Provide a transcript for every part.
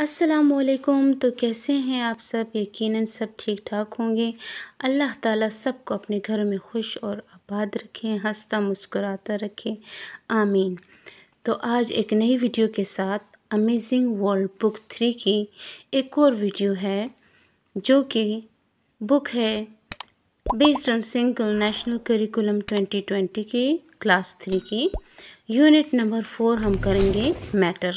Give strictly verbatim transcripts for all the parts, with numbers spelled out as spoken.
अस्सलामुअलैकुम। तो कैसे हैं आप सब? यकीनन सब ठीक ठाक होंगे। अल्लाह ताला सबको अपने घरों में खुश और आबाद रखें, हंसता मुस्कुराता रखें, आमीन। तो आज एक नई वीडियो के साथ अमेजिंग वर्ल्ड बुक थ्री की एक और वीडियो है, जो कि बुक है based on single national curriculum twenty twenty की क्लास थ्री की यूनिट नंबर फोर हम करेंगे मैटर।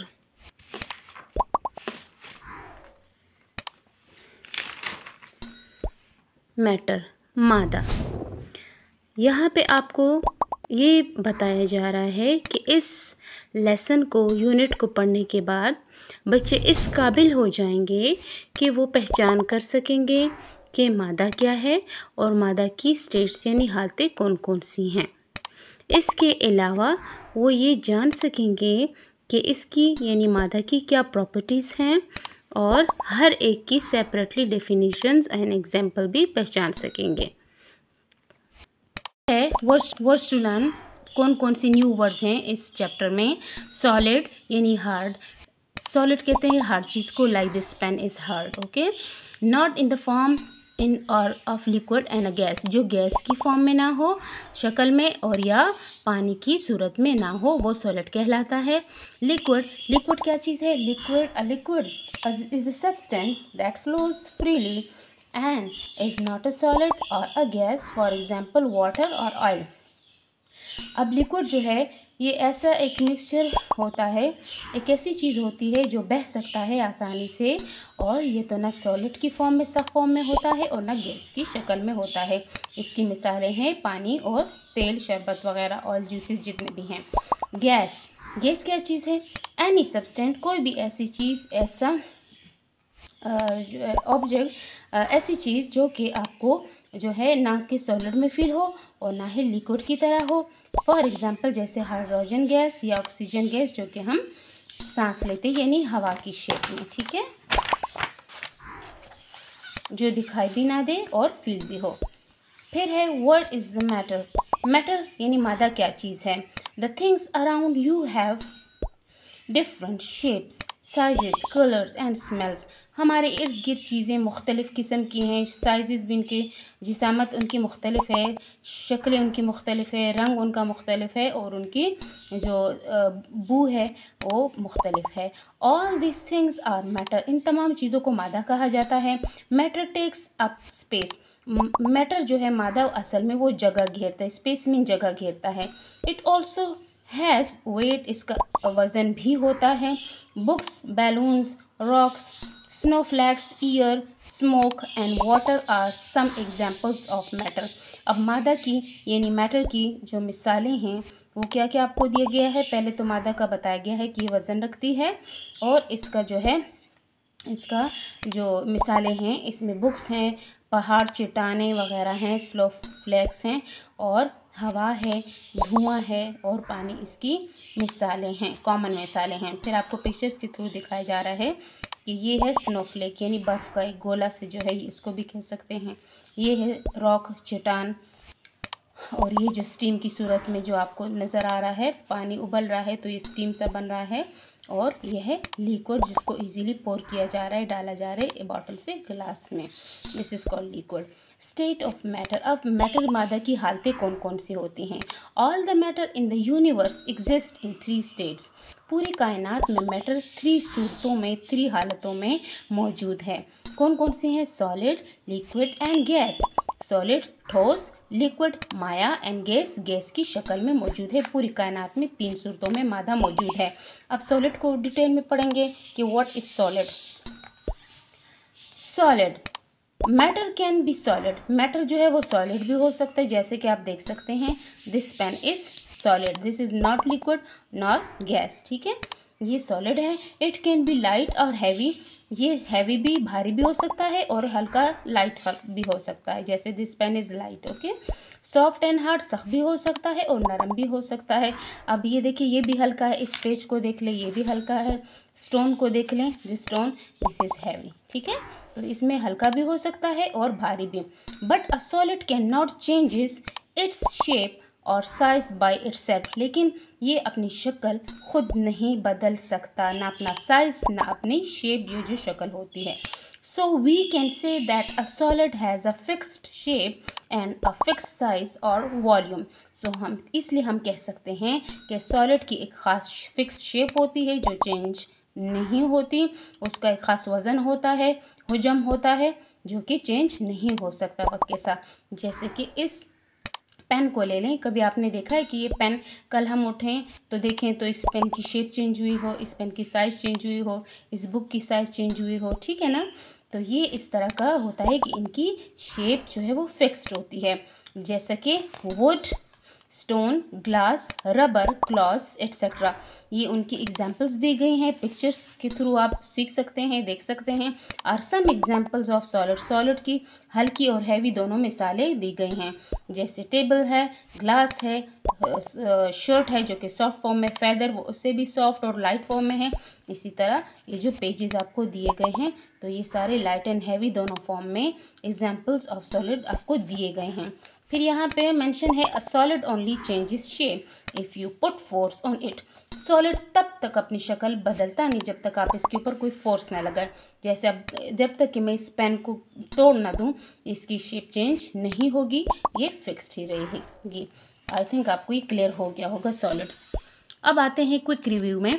मैटर मादा। यहाँ पे आपको ये बताया जा रहा है कि इस लेसन को यूनिट को पढ़ने के बाद बच्चे इस काबिल हो जाएंगे कि वो पहचान कर सकेंगे कि मादा क्या है और मादा की स्टेट्स यानी हालतें कौन कौन सी हैं। इसके अलावा वो ये जान सकेंगे कि इसकी यानी मादा की क्या प्रॉपर्टीज़ हैं और हर एक की सेपरेटली डेफिनेशंस एंड एग्जाम्पल भी पहचान सकेंगे। है वर्ड्स वर्ड्स टू लर्न, कौन कौन सी न्यू वर्ड्स हैं इस चैप्टर में। सॉलिड यानी हार्ड, सॉलिड कहते हैं हार्ड चीज़ को, like this pen is hard, okay. Not in the form in और of liquid and a gas, जो गैस की फॉर्म में ना हो शक्ल में और या पानी की सूरत में ना हो, वो सॉलिड कहलाता है। लिक्विड, लिक्विड क्या चीज़ है? Liquid, a liquid is a substance that flows freely and is not a solid और a gas, for example water और ऑयल। अब लिक्विड जो है ये ऐसा एक मिक्सचर होता है, एक ऐसी चीज़ होती है जो बह सकता है आसानी से, और ये तो ना सॉलिड की फॉर्म में सब फॉर्म में होता है और ना गैस की शक्ल में होता है। इसकी मिसालें हैं पानी और तेल, शरबत वगैरह, ऑयल, जूसेस जितने भी हैं। गैस, गैस क्या चीज़ है? एनी सब्सटेंट, कोई भी ऐसी चीज़, ऐसा ऑब्जेक्ट, ऐसी चीज़ जो कि आपको जो है ना कि सॉलिड में फील हो और ना ही लिक्विड की तरह हो। फॉर एग्जांपल जैसे हाइड्रोजन गैस या ऑक्सीजन गैस, जो कि हम सांस लेते हैं यानी हवा की शेप में, ठीक है, जो दिखाई भी ना दे और फील भी हो। फिर है what is the matter. Matter यानी मादा क्या चीज़ है? The things around you have different shapes, sizes, colours and smells. हमारे इर्द गिर्द चीज़ें मुख्तलिफ़ किस्म की हैं, साइज़ भी उनकी, जिसामत उनकी मुख्तलिफ़ है, शक्लें उनकी मुख्तलिफ़ है, रंग उनका मुख्तलिफ़ है और उनकी जो बू है वो मुख्तलिफ़ है। All this things are matter, इन तमाम चीज़ों को मादा कहा जाता है। Matter takes up space, matter जो है मादा असल में वो जगह घेरता है, स्पेस में जगह घेरता है। इट ऑल्सो हैज़ वेट, इसका वज़न भी होता है। Books, balloons, rocks, snowflakes, air, smoke and water are some examples of matter. अब मादा की यानी मैटर की जो मिसालें हैं वो क्या क्या आपको दिया गया है? पहले तो मादा का बताया गया है कि ये वज़न रखती है, और इसका जो है इसका जो मिसालें हैं इसमें बुक्स हैं, पहाड़, चट्टानें वगैरह हैं, स्नो फ्लैक्स हैं और हवा है, धुआं है और पानी इसकी मिसालें हैं, कॉमन मिसालें हैं। फिर आपको पिक्चर्स के थ्रू दिखाया जा रहा है कि ये है स्नोफ्लेक यानी बर्फ़ का एक गोला से जो है इसको भी कह सकते हैं। ये है रॉक, चट्टान, और ये जो स्टीम की सूरत में जो आपको नज़र आ रहा है, पानी उबल रहा है तो ये स्टीम सा बन रहा है, और यह है लिक्विड जिसको इजीली पोर किया जा रहा है, डाला जा रहा है बॉटल से ग्लास में। This is called liquid. State of matter, अब मैटर मादा की हालतें कौन कौन सी होती हैं? All the matter in the universe exist in three states, पूरी कायनात में मैटर थ्री सूरतों में, थ्री हालतों में मौजूद है। कौन कौन सी हैं? Solid, liquid and gas. Solid ठोस, लिक्विड माया एंड गैस गैस की शक्ल में मौजूद है। पूरी कायनात में तीन सूरतों में मादा मौजूद है। अब सॉलिड को डिटेल में पढ़ेंगे कि what is solid. Solid, matter can be solid, matter जो है वो सॉलिड भी हो सकता है, जैसे कि आप देख सकते हैं this pen is solid, this is not liquid nor gas, ठीक है, ये सॉलिड है। इट कैन बी लाइट और हैवी, ये हैवी भी, भारी भी हो सकता है और हल्का लाइट भी हो सकता है, जैसे this pen is light, okay. Soft and hard, सख्त भी हो सकता है और नरम भी हो सकता है। अब ये देखिए ये भी हल्का है, इस पेज को देख लें ये भी हल्का है, स्टोन को देख लें, this stone this is heavy, ठीक है, तो इसमें हल्का भी हो सकता है और भारी भी। But a solid can not changes its shape और साइज बाय इटसेल्फ, लेकिन ये अपनी शक्ल खुद नहीं बदल सकता, ना अपना साइज ना अपनी शेप, ये जो शक्ल होती है। So we can say that a solid has a fixed shape and a fix size और वॉल्यूम। सो हम इसलिए हम कह सकते हैं कि सॉलिड की एक ख़ास फिक्स शेप होती है जो चेंज नहीं होती, उसका एक ख़ास वज़न होता है, हुजम होता है, जो कि चेंज नहीं हो सकता वक्त के साथ। जैसे कि इस पेन को ले लें, कभी आपने देखा है कि ये पेन कल हम उठें तो देखें तो इस पेन की शेप चेंज हुई हो, इस पेन की साइज़ चेंज हुई हो, इस बुक की साइज़ चेंज हुई हो, ठीक है ना। तो ये इस तरह का होता है कि इनकी शेप जो है वो फिक्स्ड होती है, जैसे कि wood, stone, glass, rubber, clothes etcetera. ये उनकी एग्जाम्पल्स दी गई हैं, पिक्चर्स के थ्रू आप सीख सकते हैं, देख सकते हैं। Are some examples of solid, solid की हल्की और हैवी दोनों मिसालें दी गई हैं, जैसे टेबल है, ग्लास है, शर्ट है जो कि सॉफ्ट फॉर्म में, फैदर वो उससे भी सॉफ्ट और लाइट फॉर्म में है। इसी तरह ये जो पेजेस आपको दिए गए हैं तो ये सारे लाइट एंड हैवी दोनों फॉर्म में एग्जाम्पल्स ऑफ सॉलिड आपको दिए गए हैं। फिर यहाँ पे मेंशन है a solid only changes shape if you put force on it. Solid तब तक अपनी शक्ल बदलता नहीं जब तक आप इसके ऊपर कोई फोर्स ना लगाए। जैसे अब जब तक कि मैं इस पेन को तोड़ ना दूँ इसकी शेप चेंज नहीं होगी, ये फिक्स्ड ही रहेगी। आई थिंक आपको ये क्लियर हो गया होगा सॉलिड। अब आते हैं क्विक रिव्यू में।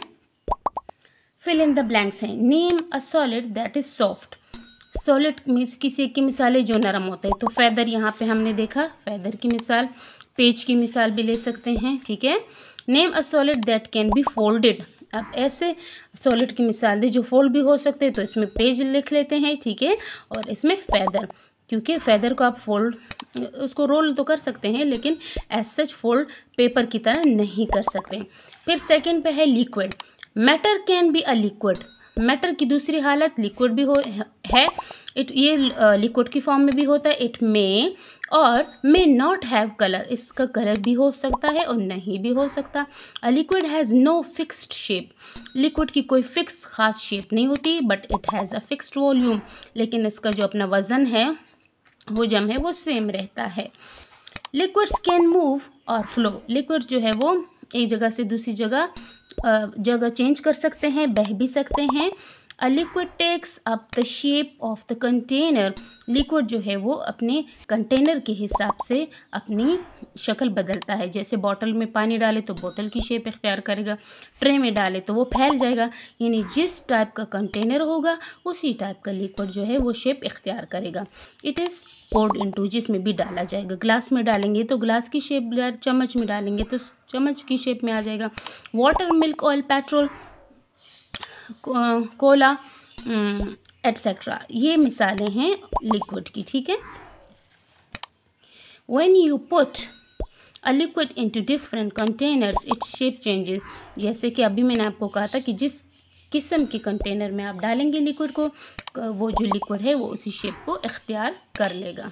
फिल इन द ब्लैंक्स हैं। Name a solid that is soft. Solid means किसी की मिसालें जो नरम होते हैं, तो फैदर यहाँ पे हमने देखा, फैदर की मिसाल, पेज की मिसाल भी ले सकते हैं, ठीक है। Name a solid that can be folded. अब ऐसे सॉलिड की मिसाल दे जो फोल्ड भी हो सकते हैं, तो इसमें पेज लिख लेते हैं, ठीक है, और इसमें फैदर, क्योंकि फैदर को आप फोल्ड उसको रोल तो कर सकते हैं लेकिन एज सच फोल्ड पेपर की तरह नहीं कर सकते। फिर सेकंड पे है liquid. Matter can be a liquid. Matter की दूसरी हालत लिक्विड भी हो है, इट ये लिक्विड की फॉर्म में भी होता है। इट मे और मे नॉट हैव कलर, इसका कलर भी हो सकता है और नहीं भी हो सकता। A liquid has no fixed shape. Liquid की कोई फिक्स खास शेप नहीं होती, but it has a fixed volume, लेकिन इसका जो अपना वज़न है, हुजम है, वो सेम रहता है। लिक्विड्स कैन मूव और फ्लो। लिक्विड जो है वो एक जगह से दूसरी जगह जगह चेंज कर सकते हैं, बह भी सकते हैं। A liquid takes up the shape of the container. Liquid जो है वो अपने कंटेनर के हिसाब से अपनी शक्ल बदलता है। जैसे बॉटल में पानी डाले तो बॉटल की शेप इख्तियार करेगा, ट्रे में डाले तो वो फैल जाएगा, यानी जिस टाइप का कंटेनर होगा उसी टाइप का लिक्विड जो है वो शेप इख्तियार करेगा। इट इज़ पोर्ड इनटू, जिसमें भी डाला जाएगा। ग्लास में डालेंगे तो ग्लास की शेप, चम्मच में डालेंगे तो चम्मच की शेप में आ जाएगा। Water, milk, oil, petrol, cola etcetera, ये मिसालें हैं लिक्विड की, ठीक है। When you put a liquid into different containers its shape changes. जैसे कि अभी मैंने आपको कहा था कि जिस किस्म के कंटेनर में आप डालेंगे लिक्विड को, वो जो लिक्विड है वो उसी शेप को इख्तियार कर लेगा।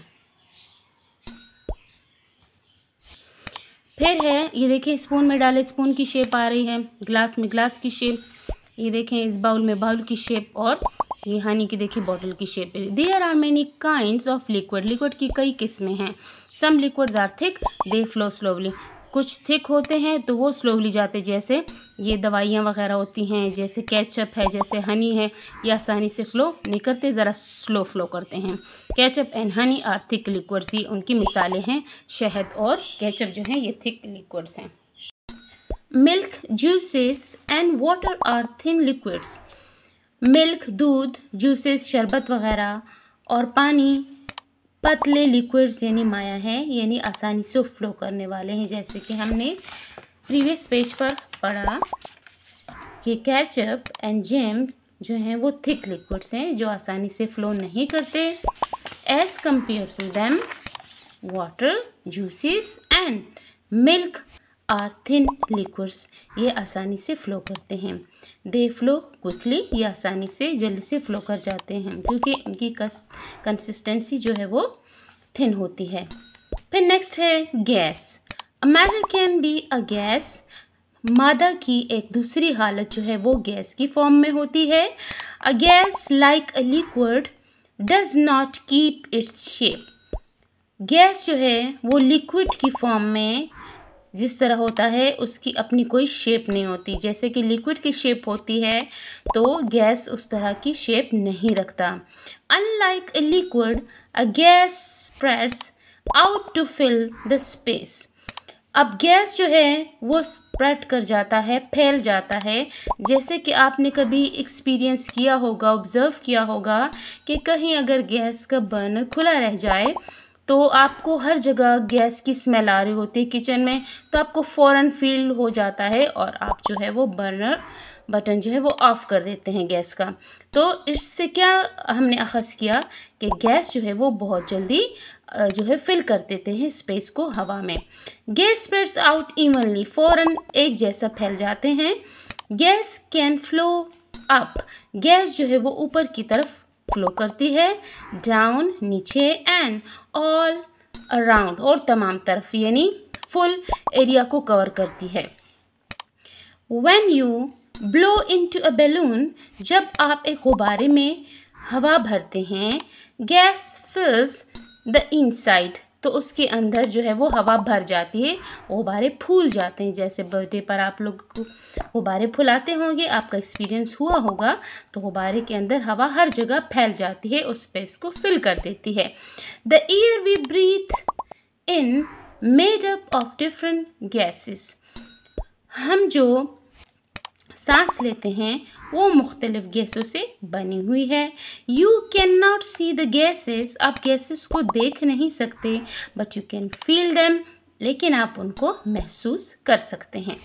फिर है ये देखें, स्पून में डाले स्पून की शेप आ रही है, ग्लास में ग्लास की शेप, ये देखें इस बाउल में बाउल की शेप, और ये हनी की देखिए बॉटल की shape. There are many kinds of liquid. Liquid की कई किस्में हैं। Some liquids are thick, they flow slowly. कुछ थिक होते हैं तो वो स्लोवली जाते, जैसे ये दवाइयाँ वगैरह होती हैं, जैसे केचप है, जैसे हनी है, ये आसानी से फ़्लो नहीं करते, ज़रा स्लो फ्लो करते हैं। Ketchup and honey are thick liquids, ये उनकी मिसालें हैं। शहद और केचप जो हैं ये थिक लिक्विड्स हैं। Milk, juices and water are thin liquids. Milk, दूध, जूसेस, शरबत वगैरह, और पानी पतले लिक्विड्स यानी माया है, यानी आसानी से फ्लो करने वाले हैं। जैसे कि हमने प्रीवियस पेज पर पढ़ा कि केचप एंड जैम जो हैं वो थिक लिक्विड्स हैं जो आसानी से फ्लो नहीं करते। As compare to them water, juices and milk are thin liquids, ये आसानी से फ़्लो करते हैं। दे फ्लो क्विकली, ये आसानी से जल्दी से फ़्लो कर जाते हैं क्योंकि इनकी कंसिस्टेंसी जो है वो थिन होती है। फिर नेक्स्ट है gas. A matter can be a gas. मादा की एक दूसरी हालत जो है वो गैस की फॉर्म में होती है। A gas like a liquid does not keep its shape. Gas जो है वो लिक्विड की फॉर्म में जिस तरह होता है उसकी अपनी कोई शेप नहीं होती। जैसे कि लिक्विड की शेप होती है तो गैस उस तरह की शेप नहीं रखता। Unlike a liquid, a gas spreads out to fill the space. अब गैस जो है वो स्प्रेड कर जाता है, फैल जाता है। जैसे कि आपने कभी एक्सपीरियंस किया होगा, ऑब्ज़र्व किया होगा कि कहीं अगर गैस का बर्नर खुला रह जाए तो आपको हर जगह गैस की स्मेल आ रही होती है किचन में, तो आपको फ़ौरन फील हो जाता है और आप जो है वो बर्नर बटन जो है वो ऑफ़ कर देते हैं गैस का। तो इससे क्या हमने अख़ज़ किया कि गैस जो है वो बहुत जल्दी जो है फिल कर देते हैं स्पेस को हवा में। गैस स्प्रेड्स आउट इवनली, फ़ौरन एक जैसा फैल जाते हैं। Gas can flow up, gas जो है वो ऊपर की तरफ फ्लो करती है, डाउन नीचे, एंड ऑल अराउंड और तमाम तरफ, यानी फुल एरिया को कवर करती है। When you blow into a balloon, जब आप एक गुब्बारे में हवा भरते हैं, गैस fills the inside, तो उसके अंदर जो है वो हवा भर जाती है, गुब्बारे फूल जाते हैं। जैसे बर्थडे पर आप लोग गुब्बारे फुलाते होंगे, आपका एक्सपीरियंस हुआ होगा, तो गुब्बारे के अंदर हवा हर जगह फैल जाती है, उस स्पेस को फिल कर देती है। The air we breathe in made up of different gases, हम जो सांस लेते हैं वो मुख्तलिफ गैसों से बनी हुई है। You can not see the gases, आप गैसेस को देख नहीं सकते, but you can feel them, लेकिन आप उनको महसूस कर सकते हैं।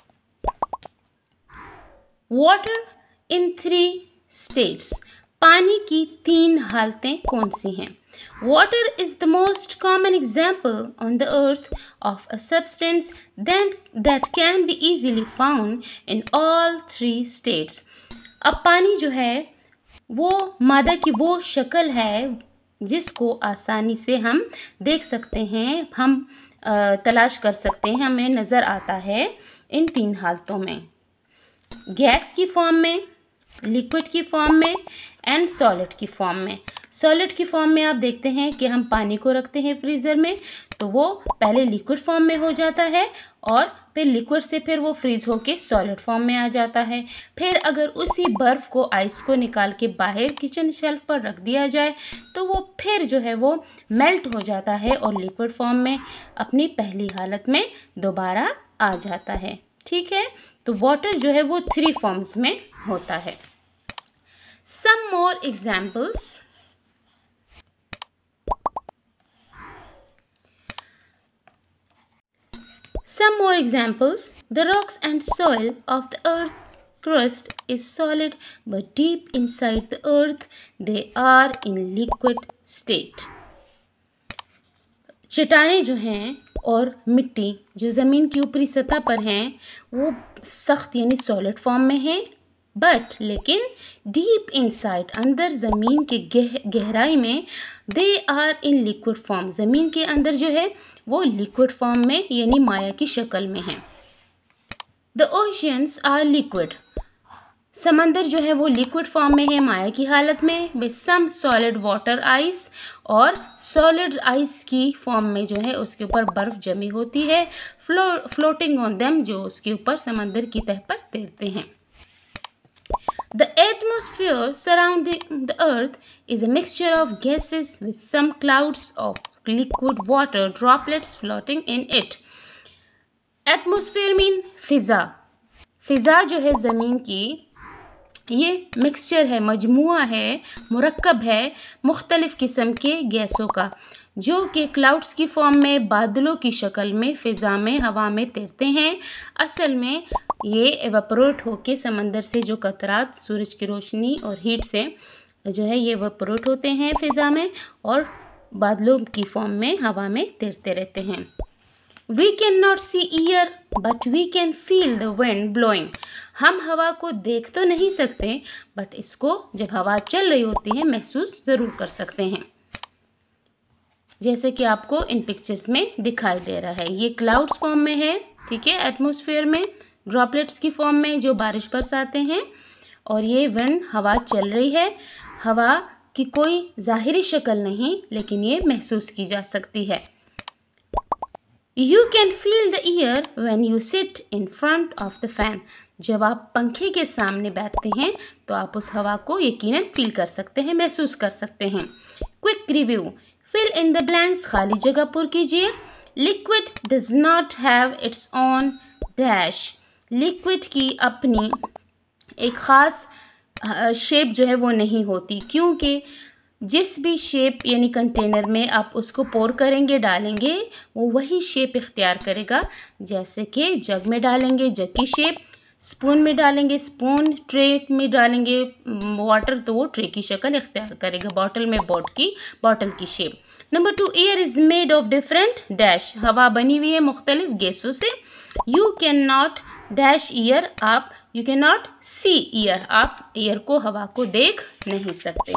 वाटर इन थ्री स्टेट्स, पानी की तीन हालतें कौन सी हैं? Water is the most common example on the earth of a substance that, that can be easily found in all three states. अब पानी जो है वो मादा की वो शक्ल है जिसको आसानी से हम देख सकते हैं, हम आ, तलाश कर सकते हैं, हमें नज़र आता है इन तीन हालतों में, गैस की फॉर्म में, लिक्विड की फॉर्म में एंड सॉलिड की फॉर्म में। सॉलिड की फॉर्म में आप देखते हैं कि हम पानी को रखते हैं फ्रीज़र में तो वो पहले लिक्विड फॉर्म में हो जाता है और फिर लिक्विड से फिर वो फ्रीज़ होके सॉलिड फॉर्म में आ जाता है। फिर अगर उसी बर्फ़ को, आइस को निकाल के बाहर किचन शेल्फ पर रख दिया जाए तो वो फिर जो है वो मेल्ट हो जाता है और लिक्विड फॉर्म में अपनी पहली हालत में दोबारा आ जाता है। ठीक है, तो वाटर जो है वो थ्री फॉर्म्स में होता है। Some more examples, Some more examples. The rocks and soil of the earth's crust is solid, but deep inside the earth they are in liquid state. चट्टानें जो हैं और मिट्टी जो ज़मीन की ऊपरी सतह पर हैं वो सख्त यानी सॉलिड फॉर्म में हैं, बट लेकिन डीप इनसाइड अंदर ज़मीन के गह गहराई में they are in liquid form, ज़मीन के अंदर जो है वो लिक्विड फॉर्म में यानी माया की शक्ल में है। द ओशियंस आर लिक्विड, समंदर जो है वो लिक्विड फॉर्म में है माया की हालत में, with some solid water ice, और सॉलिड आइस की फॉर्म में जो है उसके ऊपर बर्फ़ जमी होती है, फ्लो फ्लोटिंग ऑन देम, जो उसके ऊपर समंदर की तह पर तैरते हैं। The atmosphere surrounding the earth is a mixture of gases with some clouds of liquid water droplets floating in it. Atmosphere mean फिज़ा, फिज़ा जो है ज़मीन की ये मिक्सचर है, मजमुआ है, मुरक्कब है मुख्तलिफ़ किस्म के गैसों का, जो कि क्लाउड्स की फॉर्म में बादलों की शक्ल में फ़िज़ा में हवा में तैरते हैं। असल में ये एवापोरेट होके समंदर से जो कतरात सूरज की रोशनी और हीट से जो है ये एवापोरेट होते हैं फ़िज़ा में और बादलों की फॉर्म में हवा में तैरते रहते हैं। We can not see air but we can feel the wind blowing, हम हवा को देख तो नहीं सकते बट इसको जब हवा चल रही होती है महसूस ज़रूर कर सकते हैं, जैसे कि आपको इन पिक्चर्स में दिखाई दे रहा है। ये क्लाउड्स फॉर्म में है, ठीक है, एटमॉस्फेयर में ड्रॉपलेट्स की फॉर्म में जो बारिश बरसाते हैं, और ये विंड हवा चल रही है, हवा की कोई ज़ाहिरी शक्ल नहीं लेकिन ये महसूस की जा सकती है। You can feel the air when you sit in front of the fan. जब आप पंखे के सामने बैठते हैं तो आप उस हवा को यकीनन फील कर सकते हैं, महसूस कर सकते हैं। Quick review, fill in the blanks, खाली जगह पुर कीजिए। Liquid does not have its own dash. लिक्विड की अपनी एक ख़ास शेप जो है वो नहीं होती, क्योंकि जिस भी शेप यानी कंटेनर में आप उसको पोर करेंगे, डालेंगे, वो वही शेप इख्तियार करेगा। जैसे कि जग में डालेंगे जग की शेप, स्पून में डालेंगे स्पून, ट्रे में डालेंगे वाटर तो वो ट्रे की शक्ल इख्तियार करेगा, बॉटल में बॉट की बॉटल की shape. Number two, air is made of different dash. हवा बनी हुई है मुख्तलिफ गैसों से। You can not dash air, आप you can not see air, आप एयर को, हवा को देख नहीं सकते।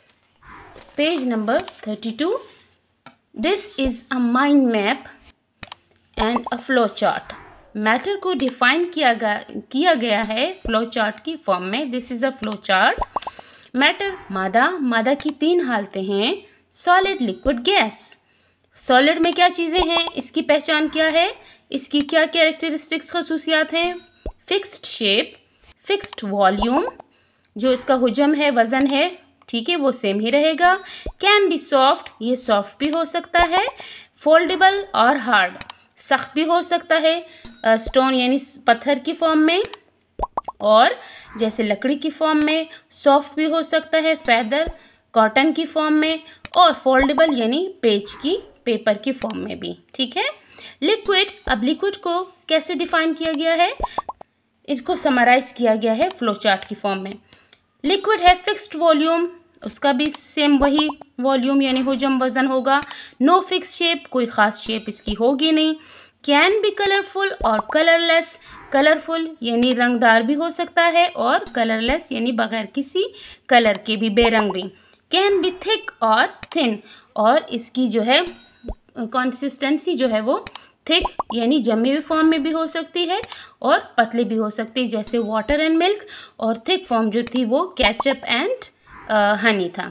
Page number thirty two, this is a mind map and a flow chart. Matter को डिफाइन किया गया किया गया है फ्लो चार्ट की फॉर्म में। This is a flow chart. Matter मादा, मादा की तीन हालतें हैं, सॉलिड, लिक्विड, गैस। सॉलिड में क्या चीज़ें हैं, इसकी पहचान क्या है, इसकी क्या कैरेक्टरिस्टिक्स खसूसियात हैं। फिक्स्ड शेप, फिक्स्ड वॉल्यूम, जो इसका हुजम है, वज़न है, ठीक है, वो सेम ही रहेगा। कैन बी सॉफ्ट, ये सॉफ्ट भी हो सकता है। फोल्डेबल और हार्ड, सख्त भी हो सकता है, स्टोन यानी पत्थर की फॉर्म में, और जैसे लकड़ी की फॉर्म में। सॉफ्ट भी हो सकता है, फैदर, कॉटन की फॉर्म में, और फोल्डेबल यानी पेज की, पेपर की फॉर्म में भी, ठीक है। लिक्विड, अब लिक्विड को कैसे डिफाइन किया गया है, इसको समराइज किया गया है फ्लो चार्ट की फॉर्म में। लिक्विड है फिक्स्ड वॉल्यूम, उसका भी सेम वही वॉल्यूम यानी हुजम, वज़न होगा। नो फिक्स शेप, कोई ख़ास शेप इसकी होगी नहीं। कैन बी कलरफुल और कलरलेस, कलरफुल यानी रंगदार भी हो सकता है, और कलरलेस यानी बग़ैर किसी कलर के भी, बेरंग भी। कैन बी थिक और थिन, और इसकी जो है कंसिस्टेंसी जो है वो थिक यानी जमी हुई फॉर्म में भी हो सकती है और पतली भी हो सकती है, जैसे वाटर एंड मिल्क, और थिक फॉर्म जो थी वो केचप एंड हनी था।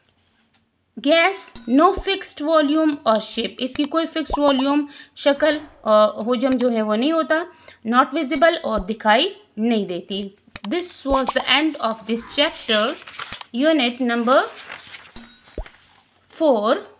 गैस, नो फिक्स्ड वॉल्यूम और शेप, इसकी कोई फिक्स्ड वॉल्यूम, शक्ल, हुजम जो है वो नहीं होता। नॉट विजिबल, और दिखाई नहीं देती। This was the end of this chapter, unit number four.